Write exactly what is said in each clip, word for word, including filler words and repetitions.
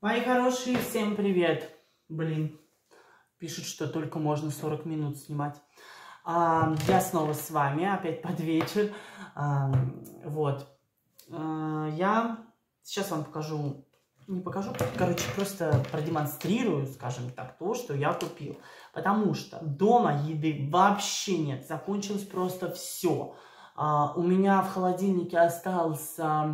Мои хорошие, всем привет! Блин, пишут, что только можно сорок минут снимать. А, я снова с вами, опять под вечер. А, вот. А, я сейчас вам покажу, не покажу, короче, просто продемонстрирую, скажем так, то, что я купил. Потому что дома еды вообще нет, закончилось просто все. А, у меня в холодильнике остался...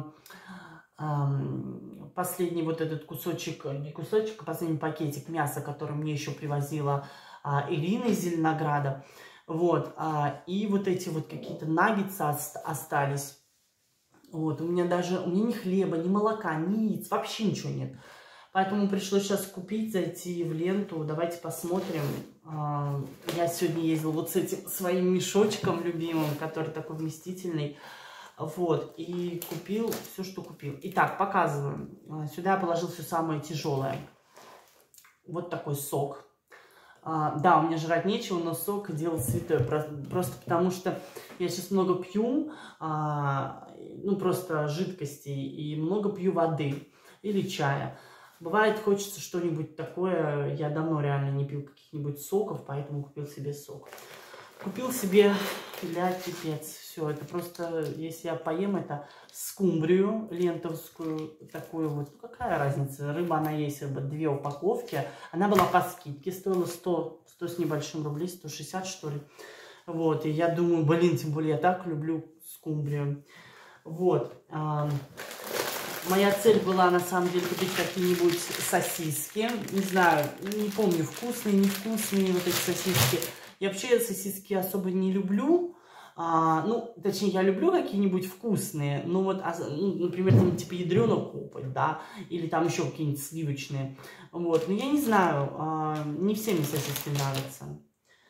последний вот этот кусочек, не кусочек, а последний пакетик мяса, который мне еще привозила а, Ирина из Зеленограда. Вот, а, и вот эти вот какие-то наггетсы остались. Вот, у меня даже, у меня ни хлеба, ни молока, ни яиц, вообще ничего нет. Поэтому пришлось сейчас купить, зайти в ленту. Давайте посмотрим. А, я сегодня ездила вот с этим своим мешочком любимым, который такой вместительный. Вот, и купил все, что купил. Итак, показываю. Сюда я положил все самое тяжелое. Вот такой сок. А, да, у меня жрать нечего, но сок делал святое. Просто потому что я сейчас много пью, а, ну просто жидкостей, и много пью воды или чая. Бывает, хочется что-нибудь такое. Я давно реально не пил каких-нибудь соков, поэтому купил себе сок. Купил себе для пипец. Все, это просто, если я поем, это скумбрию лентовскую, такую вот. Ну, какая разница? Рыба, она есть, рыба, две упаковки. Она была по скидке, стоила сто, сто с небольшим рублей, сто шестьдесят, что ли. Вот, и я думаю, блин, тем более я так люблю скумбрию. Вот. А, моя цель была, на самом деле, купить какие-нибудь сосиски. Не знаю, не помню, вкусные, невкусные вот эти сосиски. Я вообще сосиски особо не люблю. А, ну, точнее, я люблю какие-нибудь вкусные. Ну, вот, а, ну, например, там, типа ядрёная копоть, да, или там еще какие-нибудь сливочные. Вот, но я не знаю, а, не все мне сосиски нравятся.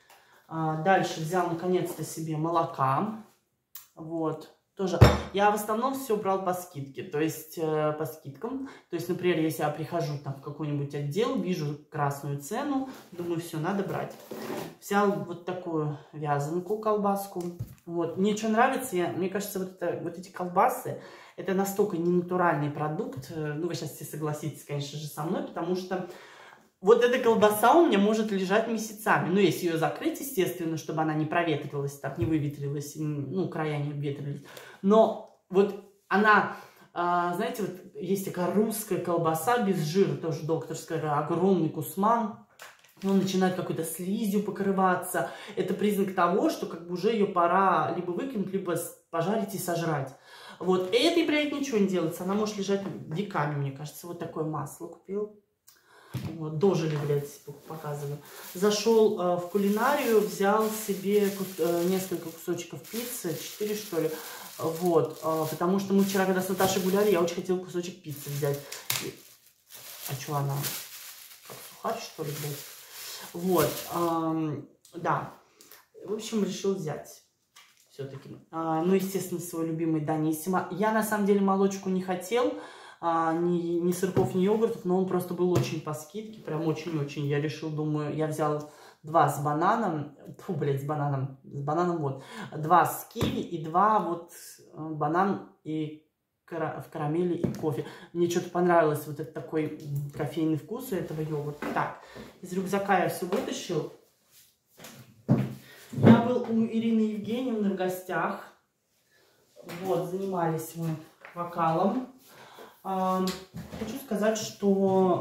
А, дальше взял, наконец-то, себе молока. Вот. Тоже. Я в основном все брал по скидке, то есть э, по скидкам. То есть, например, если я прихожу там в какой-нибудь отдел, вижу красную цену, думаю, все, надо брать. Взял вот такую вязанку, колбаску. Вот. Мне что нравится, я, мне кажется, вот, это, вот эти колбасы, это настолько ненатуральный продукт. Ну, вы сейчас все согласитесь, конечно же, со мной, потому что вот эта колбаса у меня может лежать месяцами. Ну, если ее закрыть, естественно, чтобы она не проветрилась, так, не выветрилась, ну, края не обветрились. Но вот она, а, знаете, вот есть такая русская колбаса без жира, тоже докторская, огромный кусман. Он начинает какой-то слизью покрываться. Это признак того, что как бы уже ее пора либо выкинуть, либо пожарить и сожрать. Вот, и этой, блядь, ничего не делается. Она может лежать веками, мне кажется. Вот такое масло купил. Вот, дожили, блядь, показываю. Зашел э, в кулинарию, взял себе кус э, несколько кусочков пиццы, четыре что ли. Вот, э, потому что мы вчера, когда с Наташей гуляли, я очень хотела кусочек пиццы взять. И... А что она? Как сухарь, что ли, блядь? Вот, э, да. В общем, решил взять все-таки. Э, ну, естественно, свой любимый Даниссимо. Я, на самом деле, молочку не хотел. А, ни, ни сырков, ни йогуртов, но он просто был очень по скидке, прям очень-очень. Я решил, думаю, я взял два с бананом, фу, блядь, с бананом, с бананом вот, два с киви и два вот банан и кара, в карамели и кофе. Мне что-то понравилось вот этот такой кофейный вкус у этого йогурта. Так, из рюкзака я все вытащил. Я был у Ирины Евгеньевны в гостях, вот, занимались мы вокалом. Хочу сказать, что,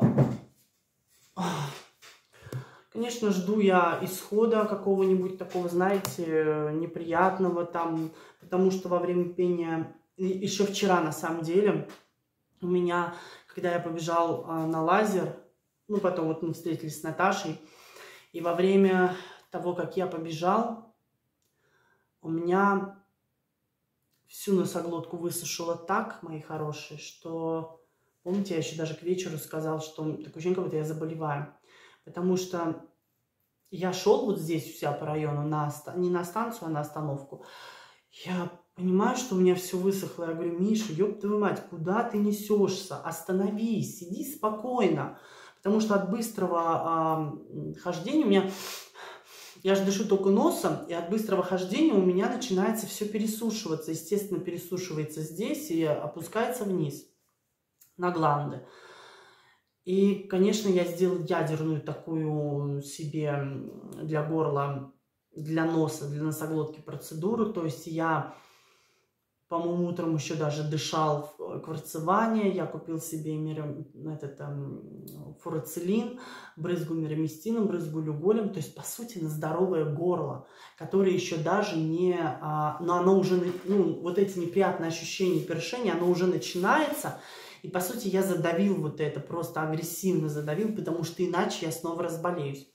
конечно, жду я исхода какого-нибудь такого, знаете, неприятного там, потому что во время пения, еще вчера на самом деле, у меня, когда я побежал на лазер, ну, потом вот мы встретились с Наташей, и во время того, как я побежал, у меня... всю носоглотку высушила так, мои хорошие, что, помните, я еще даже к вечеру сказала, что такое ощущение, как будто я заболеваю. Потому что я шел вот здесь у себя по району, на, не на станцию, а на остановку. Я понимаю, что у меня все высохло. Я говорю, Миша, ёб твою мать, куда ты несешься? Остановись, сиди спокойно. Потому что от быстрого э, хождения у меня... Я же дышу только носом, и от быстрого хождения у меня начинается все пересушиваться. Естественно, пересушивается здесь и опускается вниз, на гланды. И, конечно, я сделала ядерную такую себе для горла, для носа, для носоглотки процедуру. То есть я, по-моему, утром еще даже дышал в кварцевание. Я купил себе мира, этот, там, фурацилин, брызгу мирамистином, брызгу люголем. То есть, по сути, на здоровое горло, которое еще даже не... А, но оно уже... Ну, вот эти неприятные ощущения першения, оно уже начинается. И, по сути, я задавил вот это, просто агрессивно задавил, потому что иначе я снова разболеюсь.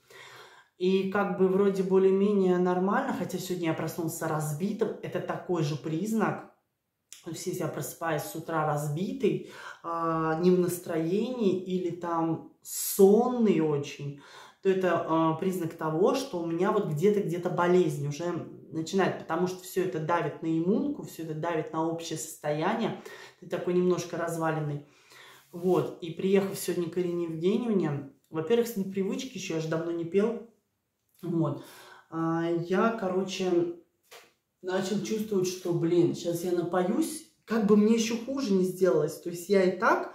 И как бы вроде более-менее нормально, хотя сегодня я проснулся разбитым. Это такой же признак. То есть, если я просыпаюсь с утра разбитый, э, не в настроении или там сонный очень, то это э, признак того, что у меня вот где-то где-то болезнь уже начинает, потому что все это давит на иммунку, все это давит на общее состояние. Ты такой немножко разваленный. Вот, и приехав сегодня к Ирине Евгеньевне, во-первых, с непривычки еще, я же давно не пел, вот, э, я, короче... начал чувствовать, что, блин, сейчас я напоюсь, как бы мне еще хуже не сделалось. То есть я и так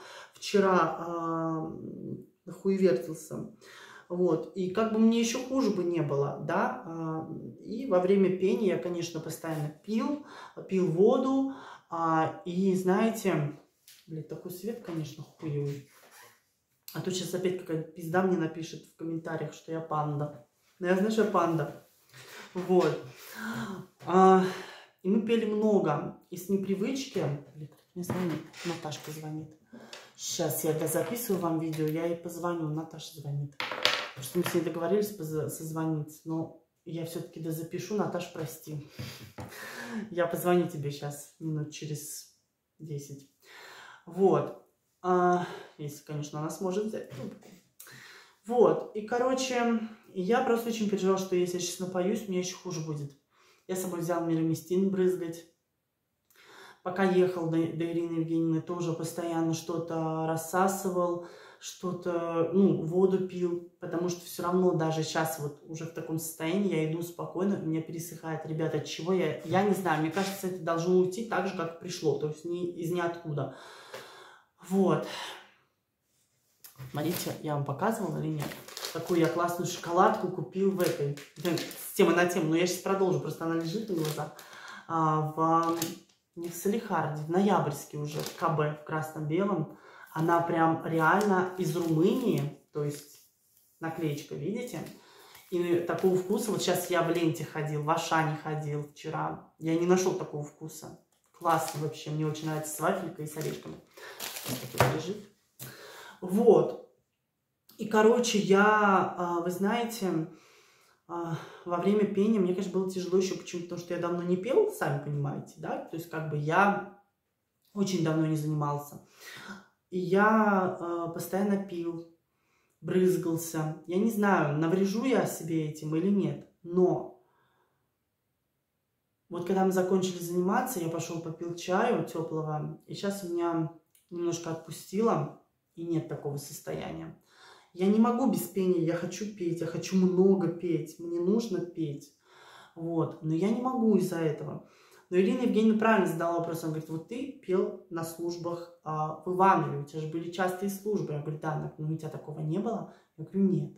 вчера э, хуевертился, вот, и как бы мне еще хуже бы не было, да. Э, и во время пения я, конечно, постоянно пил, пил воду, э, и, знаете, блин, такой свет, конечно, хуевый. А то сейчас опять какая-то пизда мне напишет в комментариях, что я панда. Но я знаю, что я панда. Вот. А, и мы пели много. И с непривычки... Блин, кто мне звонит? Наташка звонит. Сейчас я записываю вам видео, я ей позвоню. Наташа звонит. Потому что мы с ней договорились созвониться. Но я все-таки дозапишу. Наташ, прости. Я позвоню тебе сейчас минут через десять. Вот. А, если, конечно, она сможет взять трубку. Вот. И, короче, я просто очень переживала, что если я сейчас напоюсь, мне еще хуже будет. Я с собой взял мирамистин брызгать. Пока ехал до, до Ирины Евгеньевны, тоже постоянно что-то рассасывал, что-то, ну, воду пил, потому что все равно даже сейчас вот уже в таком состоянии я иду спокойно, у меня пересыхает. Ребята, от чего я, я не знаю, мне кажется, это должно уйти так же, как пришло, то есть не, из ниоткуда. Вот. Смотрите, я вам показывала или нет? Такую я классную шоколадку купил в этой, с темы на тему, но я сейчас продолжу, просто она лежит на глазах. А, в, не в Салихарде, в Ноябрьске уже, в КБ, в красно-белом. Она прям реально из Румынии, то есть наклеечка, видите? И такого вкуса, вот сейчас я в ленте ходил, в Ашане ходил вчера, я не нашел такого вкуса. Классно вообще, мне очень нравится с вафелькой и с орешками. Вот тут лежит. Вот. И, короче, я, вы знаете, во время пения мне, конечно, было тяжело еще почему-то, потому что я давно не пел, сами понимаете, да, то есть как бы я очень давно не занимался. И я постоянно пил, брызгался. Я не знаю, наврежу я себе этим или нет, но вот когда мы закончили заниматься, я пошел попил чаю теплого, и сейчас у меня немножко отпустило, и нет такого состояния. Я не могу без пения, я хочу петь, я хочу много петь, мне нужно петь, вот, но я не могу из-за этого. Но Ирина Евгеньевна правильно задала вопрос, она говорит, вот ты пел на службах а, в Иванове, у тебя же были частые службы. Я говорю, да, но у тебя такого не было? Я говорю, нет.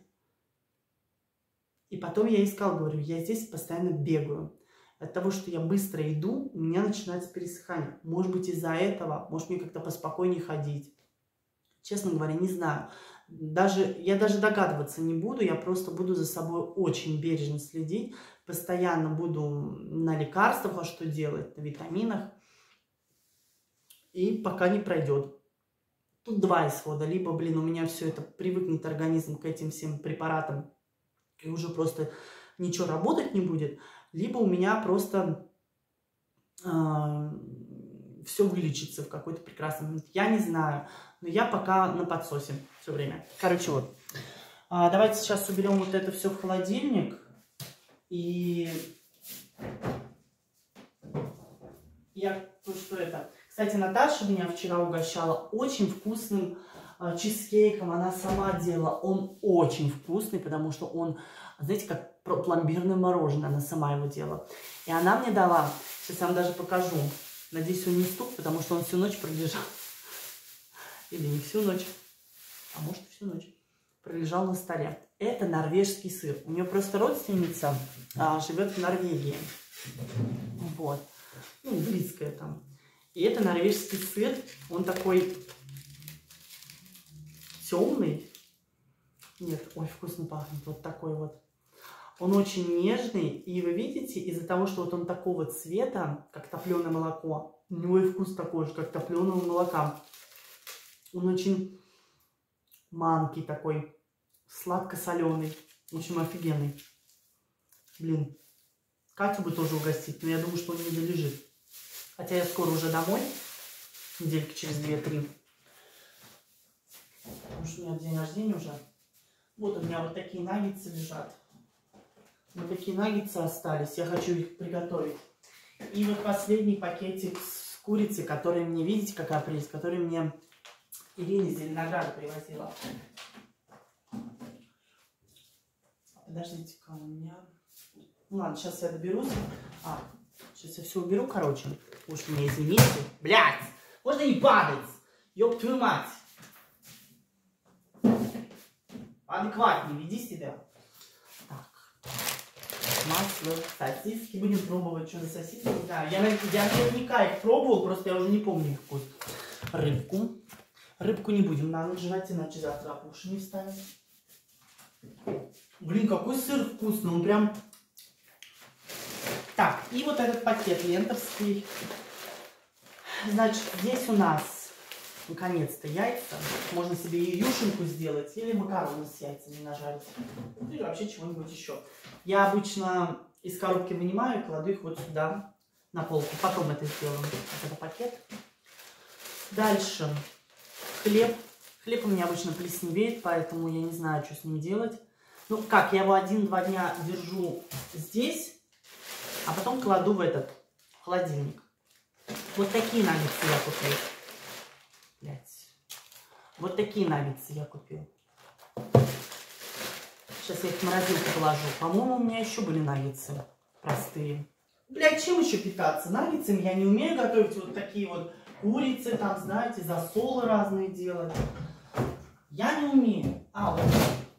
И потом я искал, говорю, я здесь постоянно бегаю. От того, что я быстро иду, у меня начинается пересыхание. Может быть, из-за этого, может, мне как-то поспокойнее ходить. Честно говоря, не знаю. Даже, я даже догадываться не буду, я просто буду за собой очень бережно следить, постоянно буду на лекарствах, а что делать, на витаминах, и пока не пройдет. Тут два исхода, либо, блин, у меня все это привыкнет организм к этим всем препаратам, и уже просто ничего работать не будет, либо у меня просто э, все вылечится в какой-то прекрасный момент. Я не знаю. Но я пока на подсосе все время. Короче, вот. А, давайте сейчас уберем вот это все в холодильник. И я то, что это. Кстати, Наташа меня вчера угощала очень вкусным а, чизкейком. Она сама делала. Он очень вкусный, потому что он, знаете, как пломбирное мороженое. Она сама его делала. И она мне дала. Сейчас я вам даже покажу. Надеюсь, он не стук, потому что он всю ночь пролежал. Или не всю ночь. а может всю ночь, пролежал на столе. Это норвежский сыр. У нее просто родственница а, живет в Норвегии. Вот. Ну, близкая там. И это норвежский сыр. Он такой темный. Нет, ой, вкусно пахнет. Вот такой вот. Он очень нежный. И вы видите, из-за того, что вот он такого цвета, как топленое молоко, у него и вкус такой же, как топленого молока. Он очень манкий такой. Сладко-соленый. В общем, офигенный. Блин. Катю бы тоже угостить, но я думаю, что он не долежит. Хотя я скоро уже домой. Недельки через две-три. Потому что у меня день рождения уже. Вот у меня вот такие наггетсы лежат. Вот такие наггетсы остались. Я хочу их приготовить. И вот последний пакетик с курицей, который мне, видите, какая прелесть, который мне Ирина из Зеленограда привозила. Подождите-ка, у меня... Ну ладно, сейчас я доберусь. А, сейчас я все уберу, короче. Уж меня извините. Блядь! Можно не падать! Ёб твою мать! Адекватнее веди себя. Так. Масло, сосиски. Будем пробовать, что за сосиски. Не знаю. Я, я наверняка их пробовал, просто я уже не помню их вкус. Рыбку. Рыбку не будем на ночь жрать, иначе завтра опуши не встанет. Блин, какой сыр вкусный. Он прям... Так, и вот этот пакет лентовский. Значит, здесь у нас наконец-то яйца. Можно себе и юшенку сделать, или макароны с яйцами нажарить. Или вообще чего-нибудь еще. Я обычно из коробки вынимаю и кладу их вот сюда, на полку. Потом это сделаем. Вот это пакет. Дальше. Хлеб. Хлеб у меня обычно плесневеет, поэтому я не знаю, что с ним делать. Ну как, я его один-два дня держу здесь, а потом кладу в этот холодильник. Вот такие наггетсы я купил. Блять. Вот такие наггетсы я купил. Сейчас я их в морозилку положу. По-моему, у меня еще были наггетсы простые. Блять, чем еще питаться? Наггетсами я не умею готовить вот такие вот курицы, там, знаете, засолы разные делать. Я не умею. А, вот.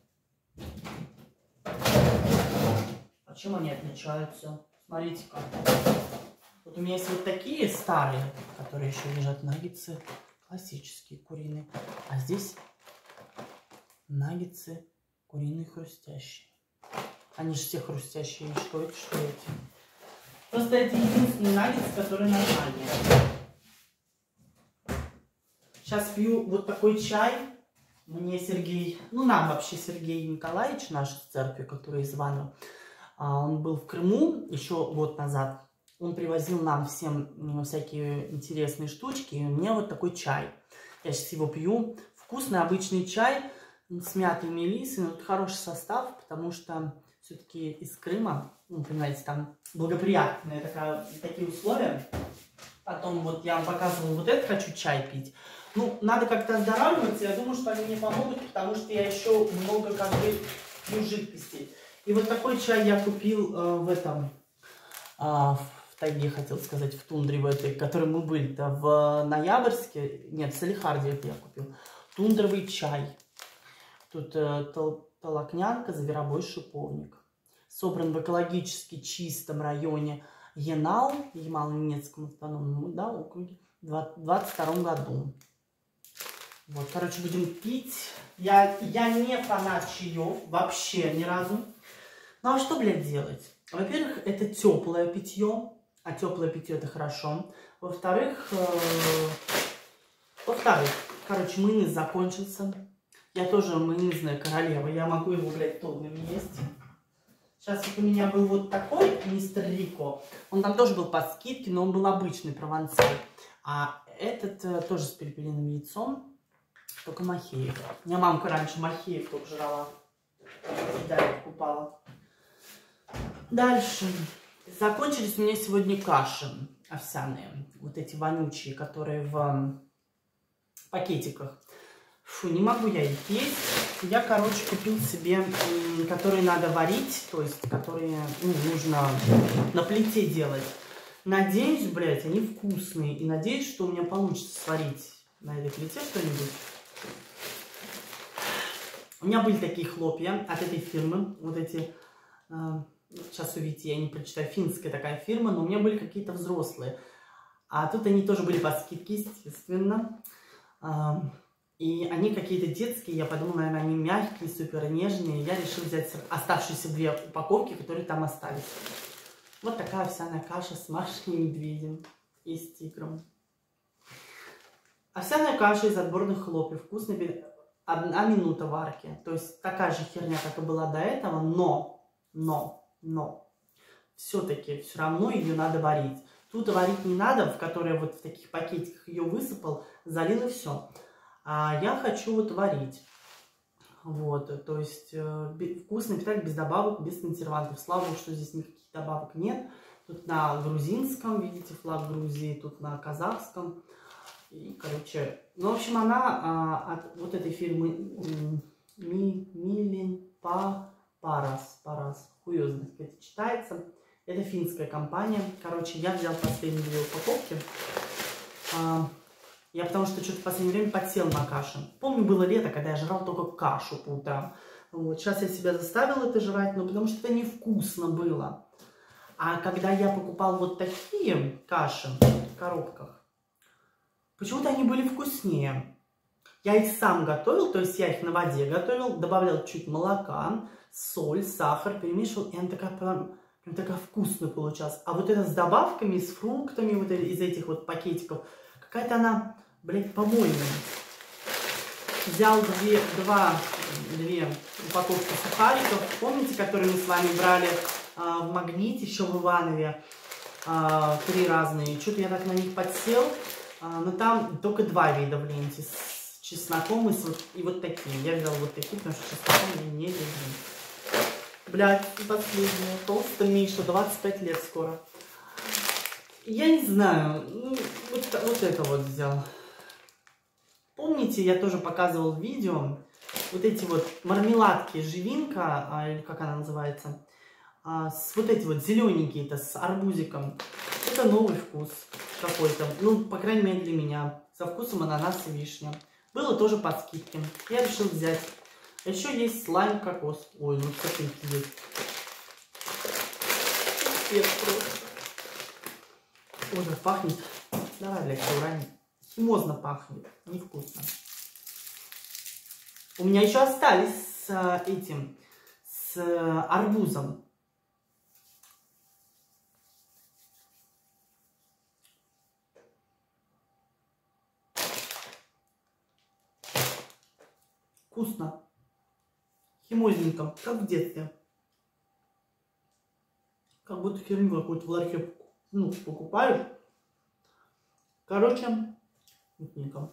А чем они отличаются? Смотрите-ка. Вот у меня есть вот такие старые, которые еще лежат наггетсы. Классические куриные. А здесь наггетсы куриные хрустящие. Они же все хрустящие. Что эти, что эти? Просто это единственный наггетс, который нормальный. Сейчас пью вот такой чай. Мне Сергей, ну нам вообще Сергей Николаевич, наш из церкви, который из Иванова, он был в Крыму еще год назад. Он привозил нам всем всякие интересные штучки. И у меня вот такой чай. Я сейчас его пью. Вкусный обычный чай с мятой мелиссой. Но тут хороший состав, потому что все-таки из Крыма, ну, понимаете, там благоприятные такая, такие условия. Потом вот я вам показывала, вот этот хочу чай пить. Ну, надо как-то оздоравливаться. Я думаю, что они мне помогут, потому что я еще много как бы пью жидкостей. И вот такой чай я купил э, в этом... Э, в тайге, хотел сказать, в тундре в этой, в которой мы были-то, в Ноябрьске, нет, в Салихарде это я купил, тундровый чай. Тут э, тол толокнянка, зверобой, шиповник. Собран в экологически чистом районе Янал, Ямало-Ненецком автономном, да, округе, в двадцать втором году. Вот, короче, будем пить. Я, я не фанат чаев, вообще ни разу. Ну, а что, блядь, делать? Во-первых, это теплое питье. А теплое питье это хорошо. Во-вторых, э, во-вторых, короче, майонез закончился. Я тоже майонезная королева. Я могу его, блядь, тоннами есть. Сейчас вот у меня был вот такой мистер Рико. Он там тоже был по скидке, но он был обычный провансаль. А этот э, тоже с перепелиным яйцом, только Махеев. У меня мамка раньше Махеев только жрала. Да, я покупала. Дальше. Закончились у меня сегодня каши овсяные. Вот эти вонючие, которые в пакетиках. Фу, не могу я их есть. Я, короче, купил себе, которые надо варить. То есть, которые ну, нужно на плите делать. Надеюсь, блядь, они вкусные. И надеюсь, что у меня получится сварить на этой плите что-нибудь. У меня были такие хлопья от этой фирмы, вот эти, э, сейчас увидите, я не прочитаю, финская такая фирма, но у меня были какие-то взрослые. А тут они тоже были по скидке, естественно. Э, и они какие-то детские, я подумала, наверное, они мягкие, супер нежные. Я решила взять оставшиеся две упаковки, которые там остались. Вот такая овсяная каша с Машей и Медведем и с тигром. Овсяная каша из отборных хлопьев, вкусный, одна минута варки. То есть такая же херня, как и была до этого, но, но, но, все-таки все равно ее надо варить. Тут варить не надо, в которые вот в таких пакетиках ее высыпал, залил и все. А я хочу вот варить. Вот, то есть э, вкусный пирог без добавок, без консервантов. Слава богу, что здесь никаких добавок нет. Тут на грузинском, видите, флаг Грузии, тут на казахском. И, короче, ну, в общем, она а, от вот этой фирмы Ми, Милин Па, Парас, Парас, хуёзно, кстати, читается. Это финская компания. Короче, я взял последние две упаковки. А, я потому что что-то в последнее время подсел на кашу. Помню, было лето, когда я жрал только кашу по утрам. Вот, сейчас я себя заставил это жрать, но потому что это невкусно было. А когда я покупал вот такие каши в коробках, почему-то они были вкуснее. Я их сам готовил, то есть я их на воде готовил, добавлял чуть молока, соль, сахар, перемешивал, и она такая прям, прям такая вкусная получалась. А вот это с добавками, с фруктами, вот из этих вот пакетиков, какая-то она, блядь, по-моему. Взял две, два, две упаковки сухариков, помните, которые мы с вами брали а, в Магните, еще в Иванове, а, три разные. Что-то я так на них подсел. Но там только два вида в ленте, с чесноком и, с, и вот такие. Я взяла вот такие, потому что чесноком я не люблю. Блядь, последняя. Толстая Миша, двадцать пять лет скоро. Я не знаю, ну, вот, вот это вот взял. Помните, я тоже показывал видео, вот эти вот мармеладки Живинка, а, или как она называется, а, с вот эти вот зелененькие-то, с арбузиком. Это новый вкус какой-то, ну, по крайней мере, для меня. Со вкусом ананас и вишня. Было тоже по скидке. Я решил взять. А еще есть слайм кокос. Ой, ну копейки есть. Пипец просто. Ой, да пахнет. Давай, блядь, уронить. Химозно пахнет. Невкусно. У меня еще остались с этим, с арбузом. Вкусно. Химозненько, как в детстве. Как будто херню какую-то в ларьке, ну, покупаешь. Короче, вкусненько.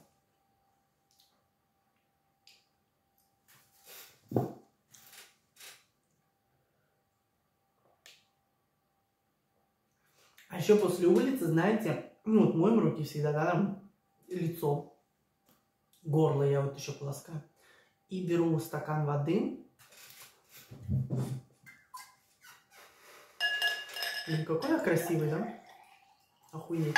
А еще после улицы, знаете, ну, вот моем руки всегда, да, там лицо, горло я вот еще полоскаю. И беру стакан воды. И какой я красивый, да? Охуеть.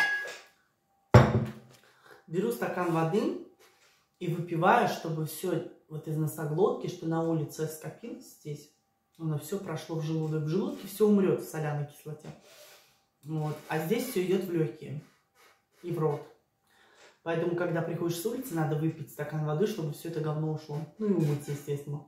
Беру стакан воды и выпиваю, чтобы все вот из носоглотки, что на улице скопилось здесь, оно все прошло в желудок. В желудке все умрет в соляной кислоте. Вот. А здесь все идет в легкие и в рот. Поэтому, когда приходишь с улицы, надо выпить стакан воды, чтобы все это говно ушло. Ну и умыться, естественно.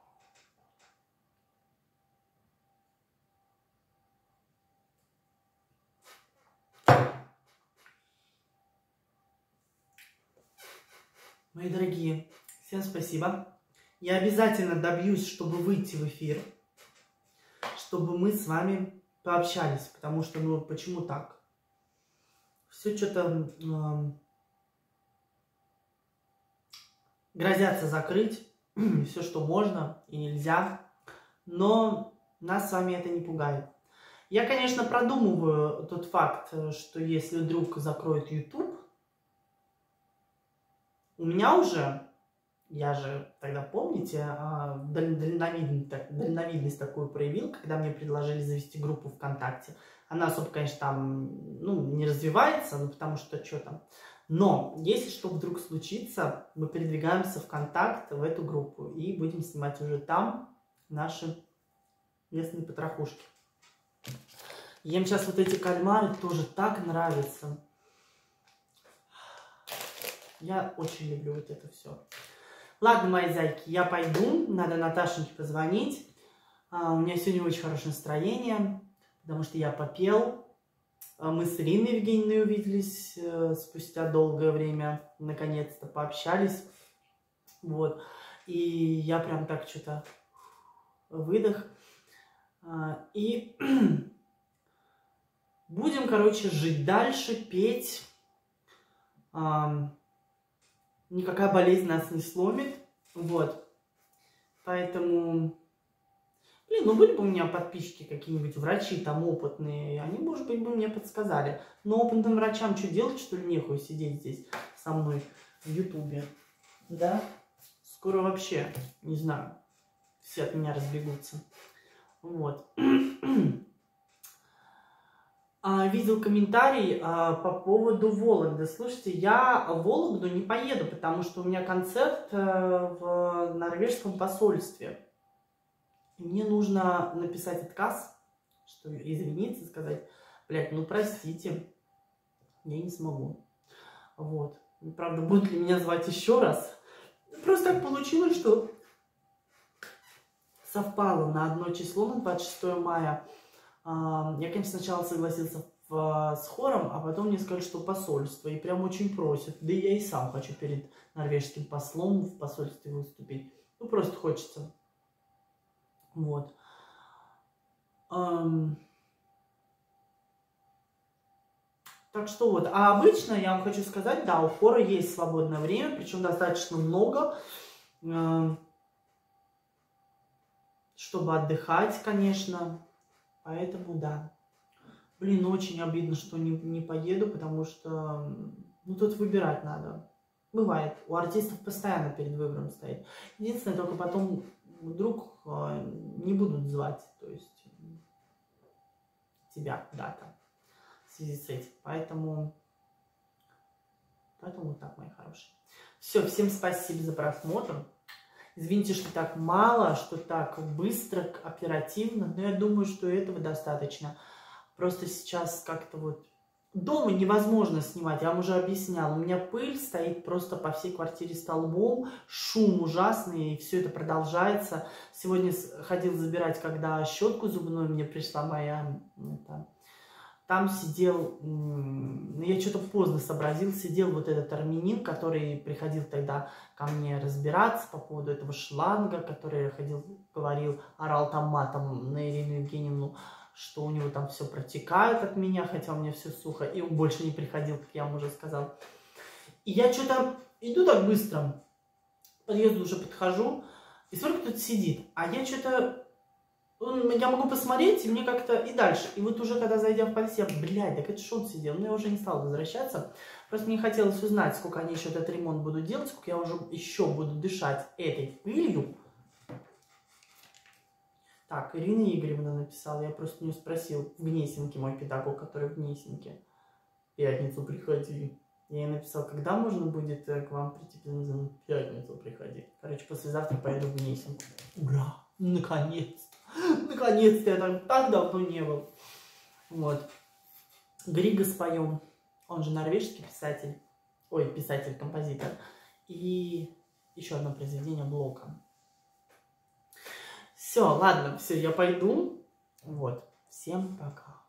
Мои дорогие, всем спасибо. Я обязательно добьюсь, чтобы выйти в эфир, чтобы мы с вами пообщались, потому что, ну, почему так? Все что-то э, грозятся закрыть, все, что можно и нельзя, но нас с вами это не пугает. Я, конечно, продумываю тот факт, что если вдруг закроют YouTube, у меня уже, я же тогда, помните, дальновидность, дальновидность такую проявил, когда мне предложили завести группу ВКонтакте. Она особо, конечно, там, ну, не развивается, ну, потому что что там, Но, если что вдруг случится, мы передвигаемся в контакт в эту группу и будем снимать уже там наши местные потрохушки. Ем сейчас вот эти кальмары, тоже так нравится. Я очень люблю вот это все. Ладно, мои зайки, я пойду. Надо Наташеньке позвонить. А, у меня сегодня очень хорошее настроение, потому что я попел. Мы с Ириной Евгеньевной увиделись э, спустя долгое время. Наконец-то пообщались. Вот. И я прям так что-то выдох. А, и будем, короче, жить дальше, петь. А, никакая болезнь нас не сломит. Вот. Поэтому... Блин, ну были бы у меня подписчики какие-нибудь, врачи там опытные, они, может быть, бы мне подсказали. Но опытным врачам что делать, что ли, нехуй сидеть здесь со мной в Ютубе? Да? Скоро вообще, не знаю, все от меня разбегутся. Вот. А, видел комментарий а, по поводу Вологды. Слушайте, я в Вологду не поеду, потому что у меня концерт а, в норвежском посольстве. И мне нужно написать отказ, что извиниться, сказать, блядь, ну простите, я не смогу. Вот. Правда, будут ли меня звать еще раз? Просто так получилось, что совпало на одно число, на двадцать шестое мая. Я, конечно, сначала согласился в, с хором, а потом мне сказали, что посольство. И прям очень просят. Да и я и сам хочу перед норвежским послом в посольстве выступить. Ну, просто хочется. Вот. Um, так что вот. А обычно, я вам хочу сказать, да, у хора есть свободное время, причем достаточно много, uh, чтобы отдыхать, конечно. Поэтому, да. Блин, очень обидно, что не, не поеду, потому что, ну, тут выбирать надо. Бывает. У артистов постоянно перед выбором стоит. Единственное, только потом вдруг э, не будут звать, то есть тебя куда-то в связи с этим. Поэтому, поэтому вот так, мои хорошие. Все, всем спасибо за просмотр. Извините, что так мало, что так быстро, оперативно, но я думаю, что этого достаточно. Просто сейчас как-то вот дома невозможно снимать, я вам уже объясняла. У меня пыль стоит просто по всей квартире столбом, шум ужасный, и все это продолжается. Сегодня ходил забирать, когда щетку зубную мне пришла моя... Это, там сидел, я что-то поздно сообразил, сидел вот этот армянин, который приходил тогда ко мне разбираться по поводу этого шланга, который ходил, говорил, орал там матом на Ирину Евгеньевну, что у него там все протекает от меня, хотя у меня все сухо, и он больше не приходил, как я вам уже сказал. И я что-то иду так быстро, к подъезду уже подхожу, и смотрю, кто-то сидит, а я что-то... Я могу посмотреть, и мне как-то и дальше. И вот уже когда зайдя в подъезд, я, блядь, так это что он сидел? Но я уже не стала возвращаться. Просто мне хотелось узнать, сколько они еще этот ремонт будут делать, сколько я уже еще буду дышать этой пылью. Так, Ирина Игоревна написала, я просто не спросил. В Гнесинке мой педагог, который в Гнесинке. В пятницу приходи. Я ей написал, когда можно будет к вам прийти? В пятницу приходи. Короче, послезавтра поеду в Гнесинку. Ура! Наконец-то! Наконец-то, я там так давно не был. Вот. Григо споем. Он же норвежский писатель. Ой, писатель-композитор. И еще одно произведение Блока. Все, ладно, все, я пойду. Вот. Всем пока.